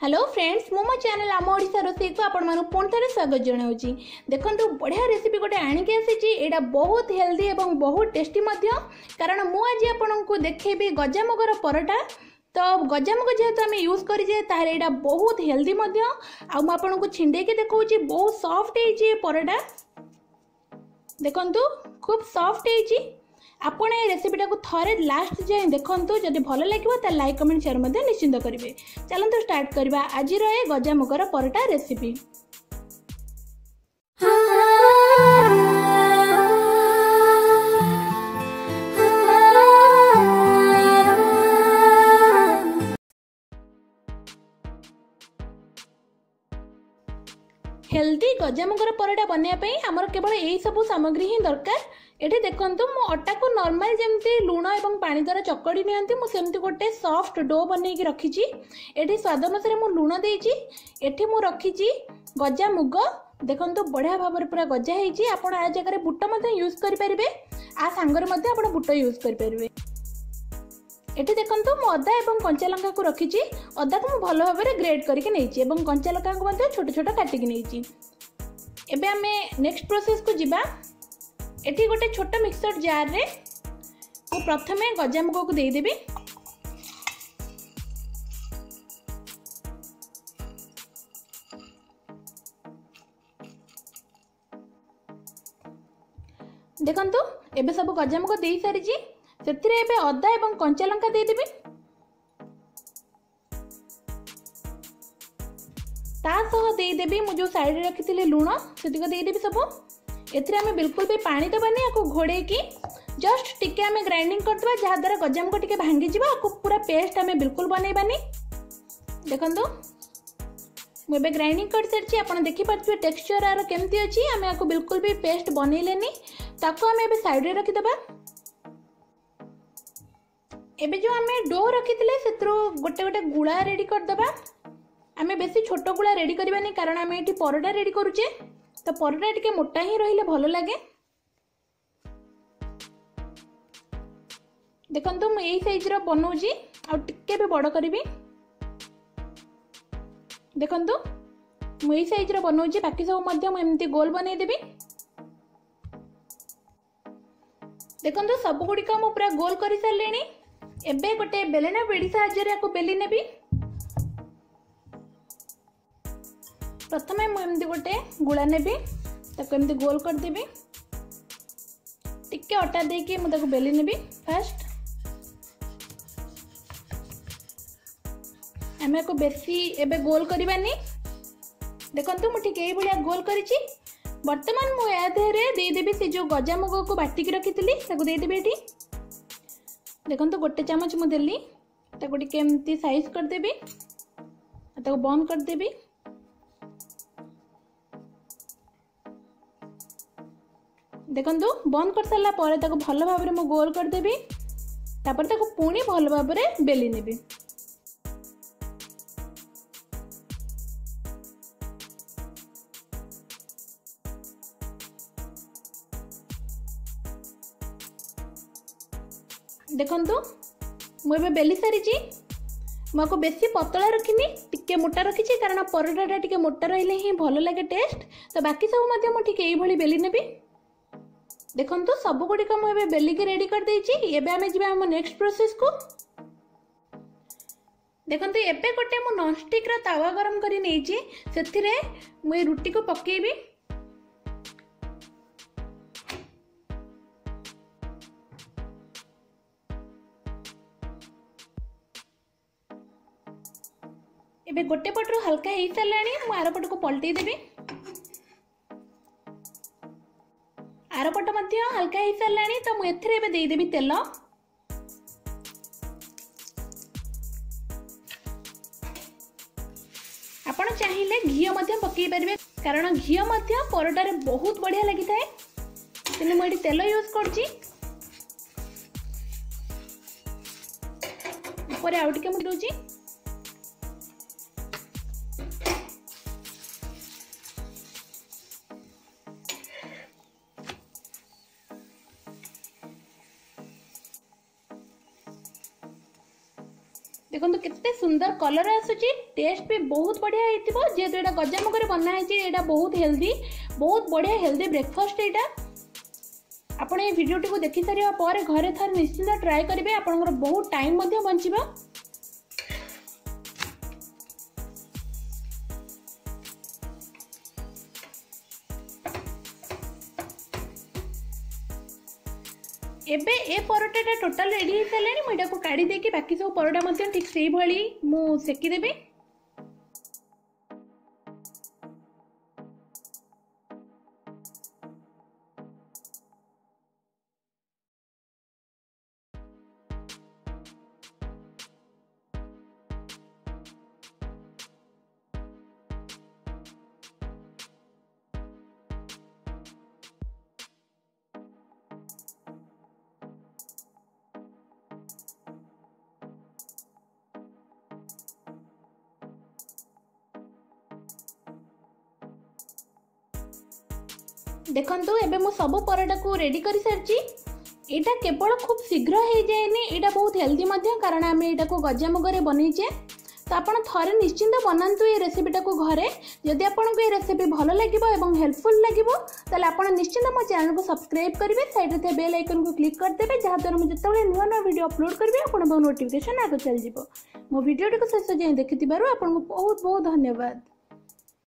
Hello friends मो channel आम ओडिशा रोसई को आपण मानु पुणी थे स्वागत जनाऊँगी। देखो बढ़िया रेसिपी गोटे आणिकी आसी एटा बहुत हेल्दी एवं बहुत टेस्टी कारण मु आज आपको देखी गजामुगर परोटा। तो गजामुग जेहेतु आम यूज करें तार बहुत हेल्दी आपको छिंडे देखा बहुत सॉफ्ट है परोटा। देखु खूब सॉफ्ट है। आपण ये रेसिपीटा को थरे लास्ट जाए देखु जदि भल लगे तो लाइक कमेंट शेयर निश्चिंत करेंगे। चलते स्टार्ट करवा आज गजामुगर परोटा रेसिपी। हेल्दी गजामुगर परोटा बनवाई आमर केवल यही सब सामग्री ही दरकार। ये देखु मो अटा को नॉर्मल जमती लुण और पानी द्वारा चकड़ी नियंती मुझे गोटे सॉफ्ट डो बनई रखी। ये स्वाद अनुसार मु लुण देती एठी मु रखी गजामुग। देखो बढ़िया भाव में पूरा गजा होती। आपड़ आ जगह बुट यूज करेंगे आ सांगर आप बुट यूज करेंगे। एठी देखो मु अदा और कंचा लंका को रखी। अदा को भल भाव में ग्रेड करके नहीं कंचा लंका को छोट छोट काटिक नहीं। एबे आमे नेक्स्ट प्रोसेस को जिबा। एठी गोटे छोट मिक्सर जार रे मु प्रथमे गजामुग को दे देबी। देखंतु एबे सब गजामुग दे सारी सेतिरे एबे अदा एवं कंचा लंका दे देबी। ता सह दे देबी मु जो साइड रे रखिथिले लुण सेतिको दे देबी सब। एथिरे आमे बिल्कुल भी पानी दबानी आको घोड़े की जस्ट टिके आमे ग्राइंडिंग करदबा जहा द्वारा गजामुग टिके भांगी जिबा। आको पूरा पेस्ट आमे बिल्कुल बनैबानी। देखंतु मु एबे ग्राइंडिंग कर सरछि। आपण देखि पाछुए टेक्सचर आरो केमती अछि। आमे आको बिल्कुल भी पेस्ट बनैलेनी ताको आमे एबे साइड रे रखि दबा। एबे जो आमे डो रखिथिले सेत्रो गोटे गोटे गुळा रेडी कर दबा। आमे बेसी छोट गुळा रेडी करबानी कारण आमे एठी परोटा रेडी करूचे। तो परोटा टिके मोटा ही रहिले भलो लागे। देखंतु मु एई साइज रो बनौजी आ टिके भी बड़ करबी। देखंतु मु एई साइज रो बनौजी बाकी सब मध्य मु एमती गोल बनै देबी। देखंतु सब गुडी का मु पूरा गोल करि सारलेनी। एबे गोटे बेलना बेडी साहाय्य रे को बेली नेबी। प्रथमे मु एमती गोटे गुळा नेबी ताको एमती गोल कर देबी। टिके अटा देके मु ताको बेली नेबी। फर्स्ट आमे को बेसी एबे गोल करबानी। देखंतु मु ठीक एई भलिया गोल करिछि। वर्तमान मु या देहरे दे देबी से जो गजामुग को बाटी के रखितली ताको दे देबी। एठी देखंतु गोटे चामच मु देली ताको टिके एमती साइज कर देबी। ताको बंद कर देबी। देखंतु बंद कर सारा पर ताको भल भाव में गोल कर देबी। तापर ताको पुणी भल भाव में बेली नेबी। देखंतु मु एबे बेली सारी। मुझको बेसी पतला रखिनी टिके मोटा रखी कारण परोटा टिके मोटा रहिले ही भल लगे टेस्ट। तो बाकी सब मध्य मु ठीक एई भली बेली नेबी। देखंतु सब गुडी का मुझे बेली के रेडी कर देछि। एबे आमे जिबा हम नेक्स्ट प्रोसेस को। देखंतु एबे गोटे मु नॉन स्टिक रा तावा गरम करी नेछि सेथिरे मु रुटी को पकेबी। एबे गोटे पटरो हल्का हे सालानी मु आर पट को पलटै देबी। आर पट मध्य हल्का हो सारानी। तो मुझे एबे दे देबी तेल। आपण चाहिए घी मध्य पकई पारे कारण घी मध्य परोटा बहुत बढ़िया लगी थाए। तेने मुझे तेल यूज करछि। ऊपर आउ टिके मु दउछि। देखो केते सुंदर कलर आसुची टेस्ट भी बहुत बढ़िया हेतिबो जेहेतु एटा गजामुगरे बना है एटा बहुत हेल्दी बहुत बढ़िया हेल्दी ब्रेकफास्ट एटा आपण ए वीडियोटी को देखि सारिया पर घरे थर निश्चित ट्राई करिवे आपनकर बहुत टाइम मध्ये बंचिबो। एबे ए परोटाटा टोटल रेडी हो सारे मुझे काढ़ी देकी बाकी सब परोटा ठीक से भाई मु सेकीदेवी। देखंतु एबे मु सब परोटा को रेडी कर सारची। एटा केवल खूब शीघ्र हो जाएनी एटा बहुत हेल्दी मध्य कारण आम एटा को गजामुगरे बनईचे तो आपण थरे निश्चिंत बनातु ये रेसिपीटा को घरे। जदि आपको ये रेसिपी भल लगे और हेल्पफुल लगे ताले आपण निश्चिंत मो चैनल को सब्सक्राइब करेंगे साइड रे बेल आइकन को क्लिक करदेवे जहाँद्वारा मुझे जिते नुआ नुआ वीडियो अपलोड करेंगे आपको नोटिफिकेशन आगे चल जाए। मो वीडियो को शेष जाए देखि आपको बहुत बहुत धन्यवाद।